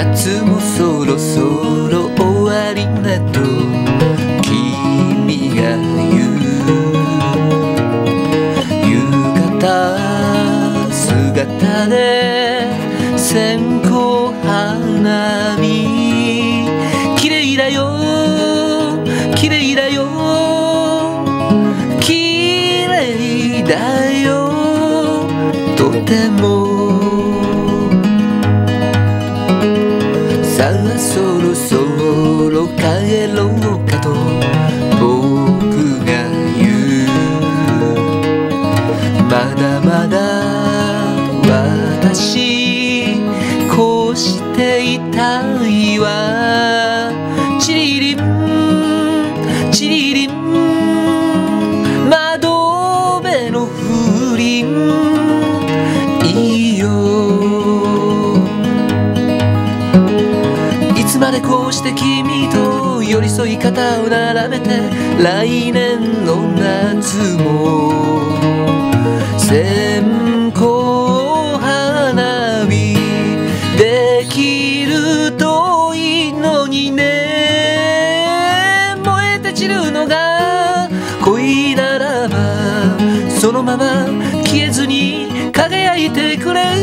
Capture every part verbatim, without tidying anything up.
夏もそろそろ終わりなと君が言う。浴衣姿で線香花火、綺麗だよ綺麗だよ綺麗だよとても。さあそろそろ帰ろうかと僕が言う。まだまだ私こうしていたいわ。チリリンチリリン窓辺の風鈴いいよ。いつまでこうして君と寄り添い肩を並べて来年の夏も線香花火できるといいのにね。燃えて散るのが恋ならばそのまま消えずに輝いてくれ。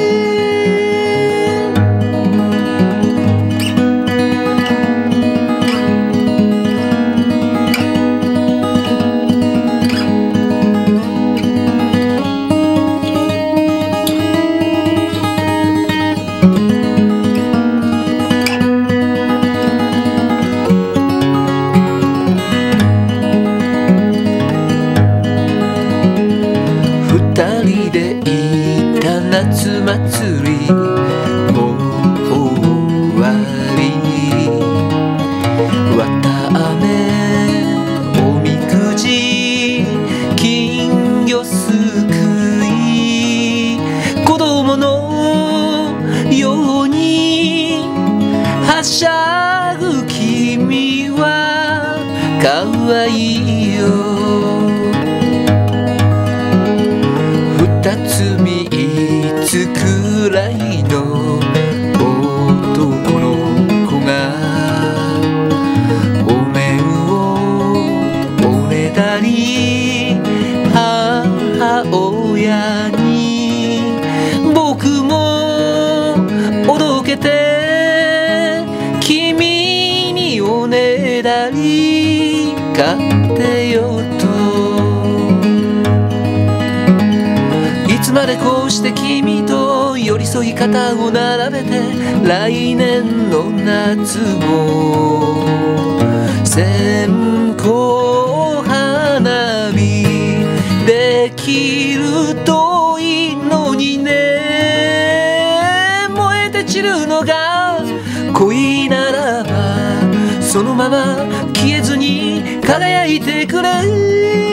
二人で行った夏祭りもう終わり。綿あめおみくじ金魚すくい、子供のようにはしゃぐ君はかわいいよ。二つ三つくらいの男の子がお面をおねだり母親に僕もおどけて君におねだり買ってよと。いつまでこうして君と寄り添い肩を並べて来年の夏も線香花火できるといいのにね。燃えて散るのが恋ならばそのまま消えずに輝いてくれ。